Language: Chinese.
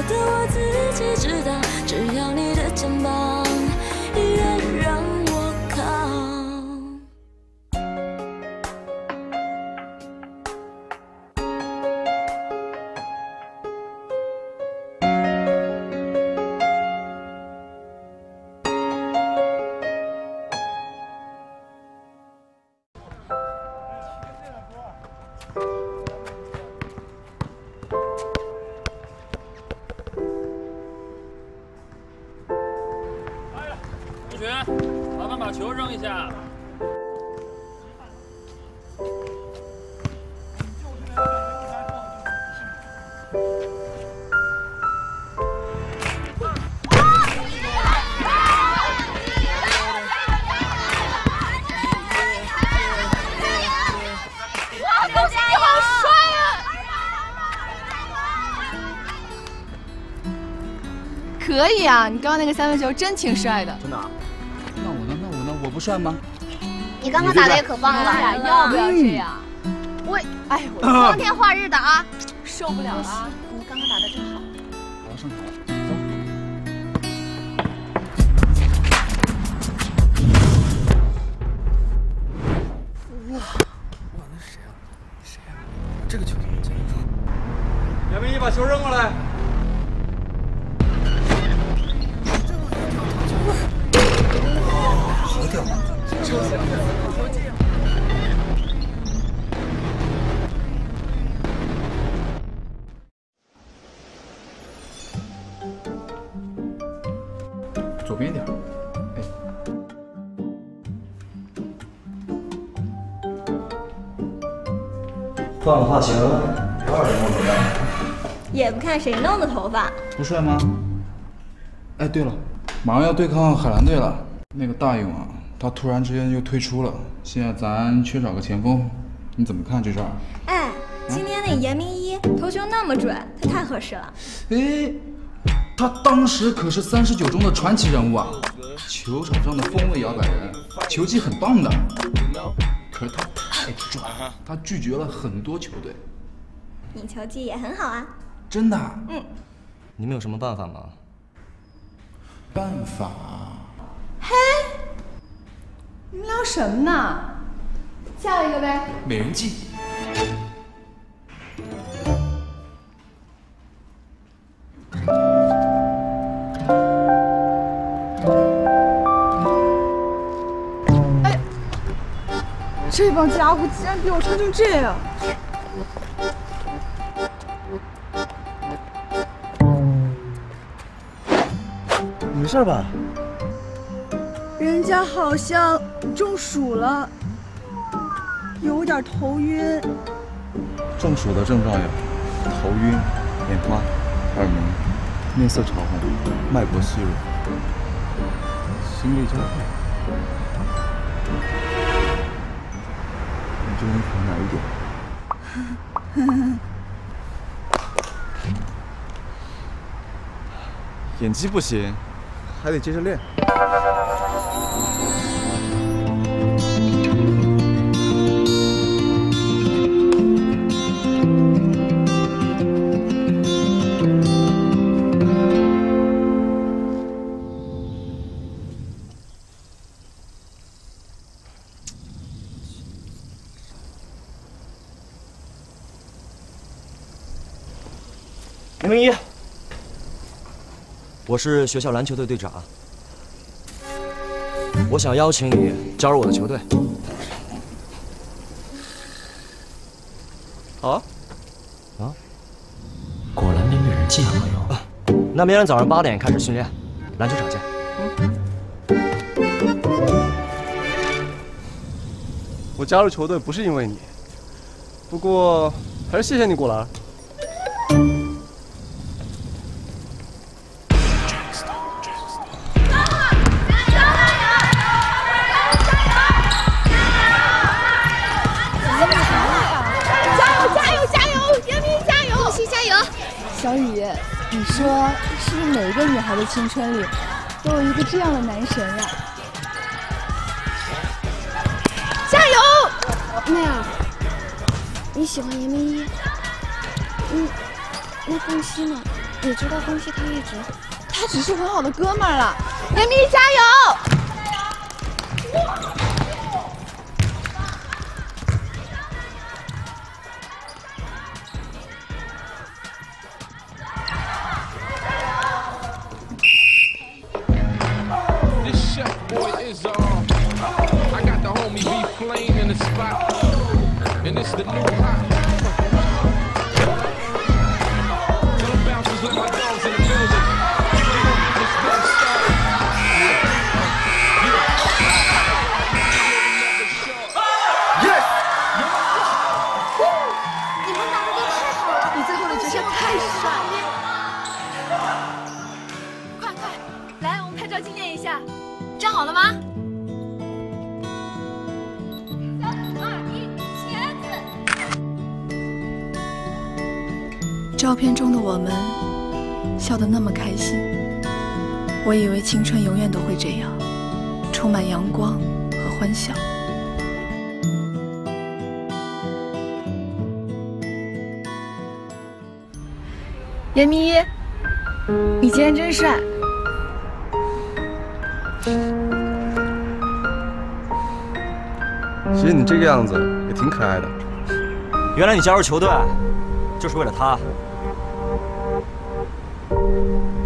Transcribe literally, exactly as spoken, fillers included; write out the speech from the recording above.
的我自己知道，只要你的肩膀依然让我靠。 麻烦把球扔一下。 哇，恭喜你好帅啊！ 可以啊，你刚刚那个三分球真挺帅的。 真的啊？那我呢？那我呢？我不帅吗？ 你刚刚打的也可棒了， 要不要这样？ 我，哎，我光天化日的啊， 受不了了啊！ 你刚刚打的真好。 好，上场了，走。 哇，哇，那是谁啊？谁啊？这个球怎么进？ 杨明一把球扔过来。 好屌啊！球进了，球进了！ 左边一点，哎。 换个发型，多少人弄怎么样？ 也不看谁弄的头发。 不帅吗？哎，对了，马上要对抗海蓝队了。 那个大勇啊，他突然之间又退出了，现在咱缺少个前锋，你怎么看这事儿？ 哎，今天那严明一投球那么准，他太合适了。 哎，他当时可是三十九中的传奇人物啊，球场上的锋位摇摆人，球技很棒的。可是他太拽，他拒绝了很多球队。 你球技也很好啊。 真的？ 嗯。 你们有什么办法吗？ 办法？ 嘿，你们聊什么呢？下一个呗。 美人计。 哎，这帮家伙竟然比我差成这样！ 没事吧？ 人家好像中暑了，有点头晕。 中暑的症状有头晕、眼花、耳鸣、面色潮红、脉搏细弱、心力交快。你这人可哪一点？演技不行，还得接着练。 严明一，我是学校篮球队队长，我想邀请你加入我的球队。好啊。啊？ 果然连美人计还没有。 啊，那明天早上八点开始训练，篮球场见。 我加入球队不是因为你，不过还是谢谢你过来。 小雨，你说是不是每一个女孩的青春里都有一个这样的男神呀？加油！ 妹儿，你喜欢严明一？嗯，那凤熙呢？ 你知道东西他一直， 他只是很好的哥们儿了。严明加油！ 站好了吗？ 三二一，茄子。照片中的我们笑得那么开心，我以为青春永远都会这样，充满阳光和欢笑。严明一，你今天真帅。 其实你这个样子也挺可爱的。 原来你加入球队就是为了他。